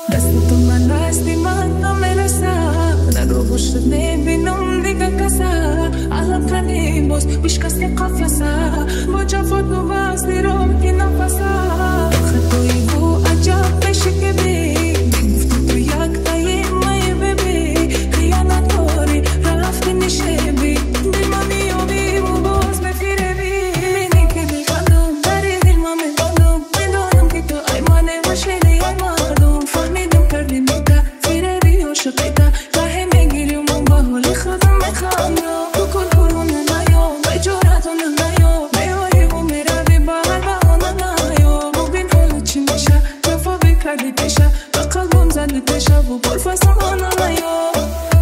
دست تو من دستی من نمیرسم نرو پشت نبینم دیگه کسا الان کنی باز بیش کسی قفصه با جفا تو بستی رو که نفسه خطوی بو عجب بشی که بی گفتی تو یک تایی مای ببی خیانت داری رفتی میشه بی دل ما میابی و باز بفیره بی بینی که بیخندم داری دل ما میبندم میدانم که تو ایمانه و شیری ای مردم فهمیدم کردی میده فیره بی و شقیده گاهی میگیری و من با حالی خودم میخندم تو کل کرونه نیام به جورتونه نیام میاری و میروی با هر بهانه نیام ببین حالا چی میشه جفا بکردی پیشه به قلبم زدی پیشه و پرفصل آنه نیام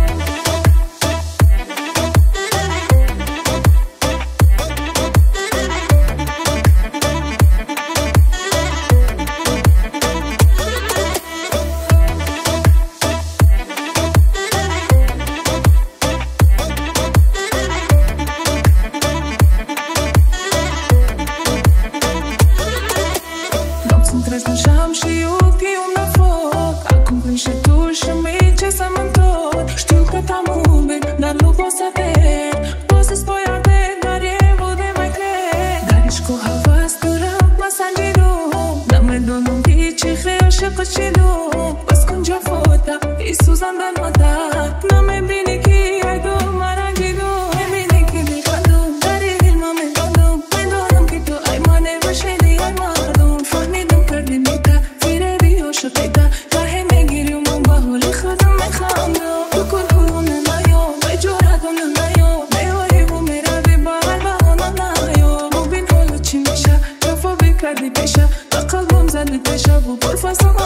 Концентрация шамшиют и умнафок Акум крыша душа меча самантот Штилка таму бит, дар лубо сапет Бозе спояде, даре буде майклет Даришко хавас дурак масанжиду Даме донум ки чихре ашиқ чиду Бас кун ҷафота, и сузандан мата Наме бини ки айду маранҷиду Мебини ки бихандум, дари дил ма мебандум Медонам ки ту аймане ва шеди ай мардум Фаҳмидум кардӣ мита, фире биё шуқида Гаҳе мегирӣ ва ман ба ҳоли худам механдам Ту кулҳуруна наём, беҷоратуна наём Меорӣ ва меравӣ ба ҳар баҳона наём Бубин ҳоло чӣ меша, ҷафо бикардӣ пеша Ба қалбам задӣ пеша ва пурфасл